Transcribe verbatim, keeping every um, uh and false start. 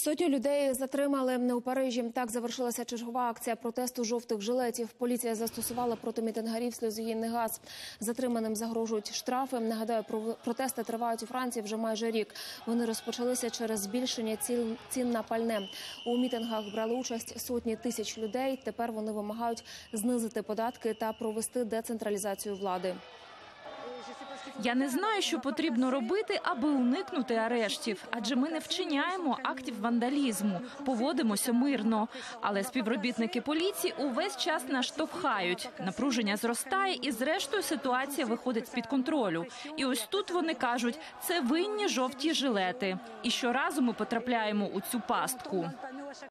Сотню людей затримали у Парижі. Так завершилася чергова акція протесту жовтих жилетів. Поліція застосувала проти мітингарів сльозогінний газ. Затриманим загрожують штрафи. Нагадаю, протести тривають у Франції вже майже рік. Вони розпочалися через збільшення цін на пальне. У мітингах брали участь сотні тисяч людей. Тепер вони вимагають знизити податки та провести децентралізацію влади. Я не знаю, що потрібно робити, аби уникнути арештів. Адже ми не вчиняємо актів вандалізму, поводимося мирно. Але співробітники поліції увесь час нас штовхають. Напруження зростає і зрештою ситуація виходить з-під контролю. І ось тут вони кажуть, це винні жовті жилети. І щоразу ми потрапляємо у цю пастку.